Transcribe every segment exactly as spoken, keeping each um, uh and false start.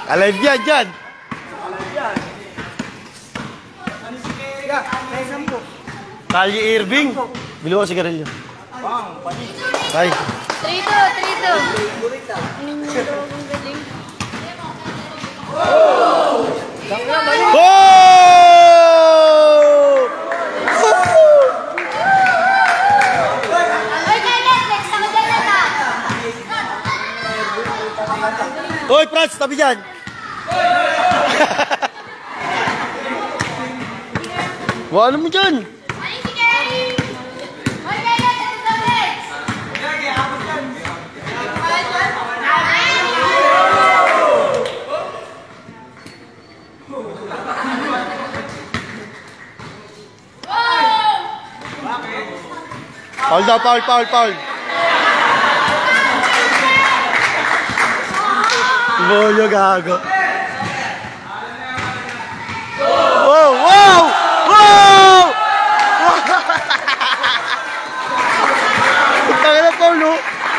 Alive yan, dyan. Kali Irving. Bilo ko sigarilyo. Tay. Trito, trito. Oh! Hoy, Franz, tabi dyan. Wala ano mo dyan. Paul daw, Paul, Paul, Paul. Boyo gago. Wow, wow! Wow! Tangin na, Paul, no?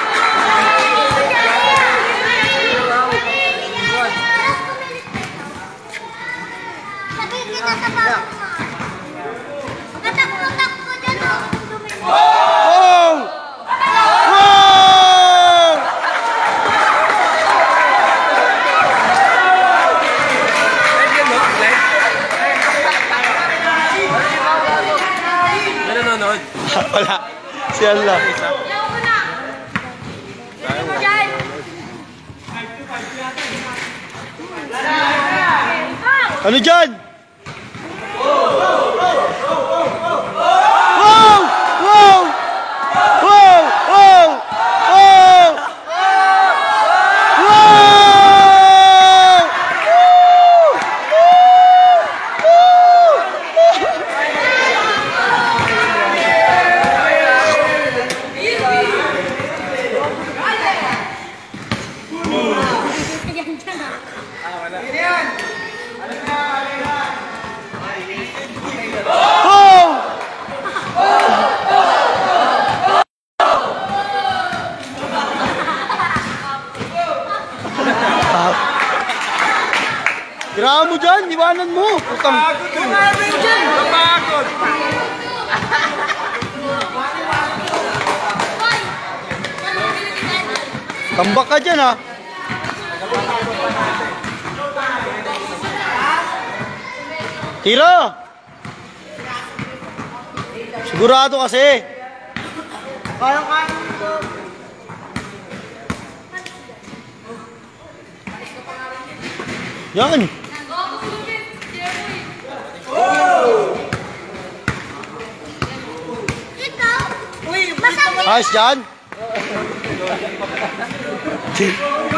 Wala. Siya lang. Ano dyan? Wow! Wow! Wow! Wow! Wow! Gira mo dyan, iwanan mo. Putang. Napagod. Tambak ka dyan, ha? Tira! Sigurado kasi. Kaya-kaya mo. Yan. Ayos dyan.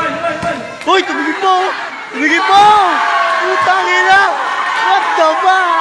Uy, tumigil po. Tumigil po. Putang ina. What the fuck?